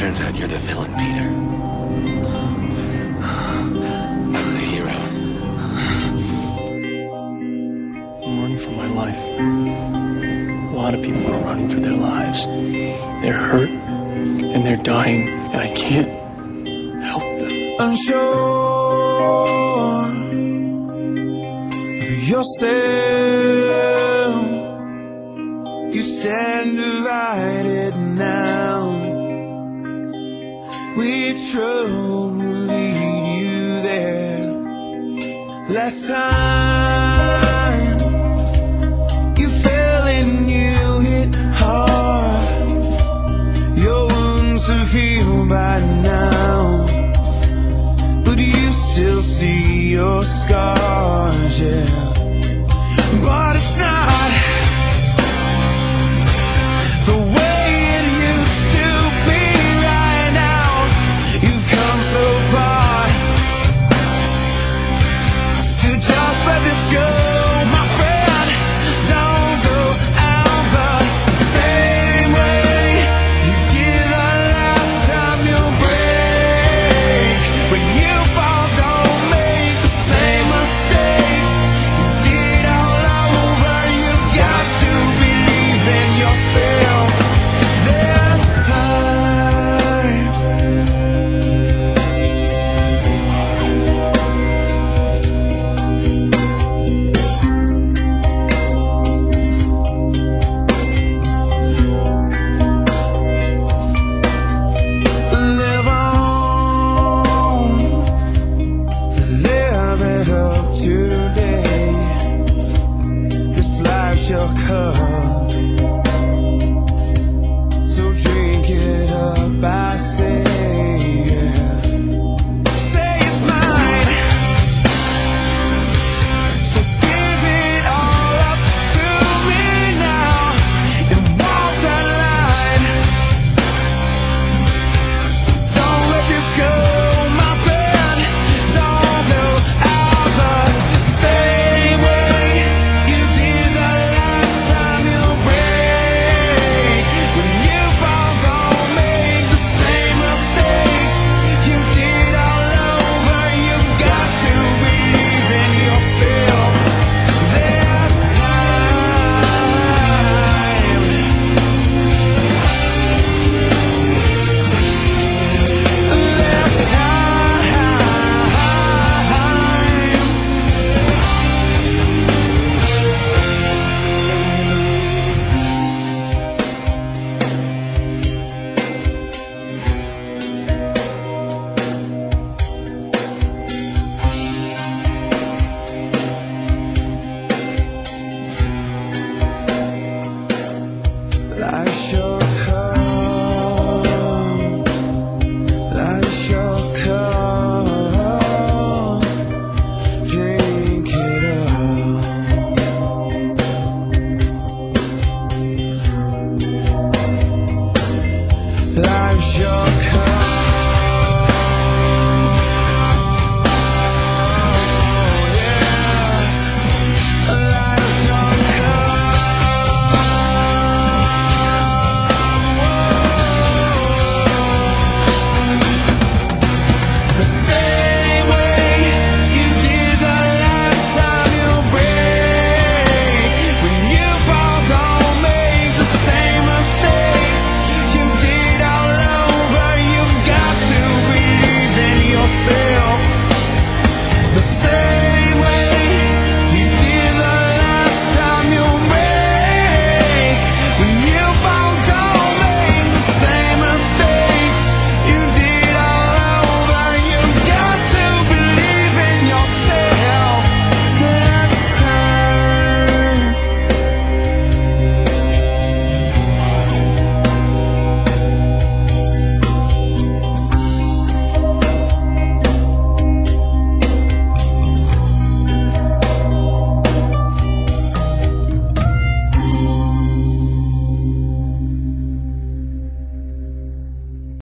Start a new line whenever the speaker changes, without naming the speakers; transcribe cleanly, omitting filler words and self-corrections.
Turns out you're the villain, Peter. I'm the hero.
I'm running for my life. A lot of people are running for their lives. They're hurt, and they're dying, and I can't help them.
Unsure of yourself, you stand divided now. We trod will lead you there. Last time you fell and you hit hard. Your wounds have healed by now, but you still see your scars, yeah. But it's not the way it used to be right now. You've come so far to just let this go, my friend. Don't go out the same way you did the last time. You'll break when you fall. Don't make the same mistakes you did all over. You've got to believe in yourself this time. Live on, live it up today. This life's your cup, so drink it up, I say, yeah. Say it's mine, so give it all up to me now and walk that line. Don't let this go, my friend. Don't go out the same way you did the last time. You'll break when you fall. Don't make the same mistakes you did all over. You've got to believe in yourself this time. This time. Life's your cup, life's your cup. Drink it up. Life's your cup.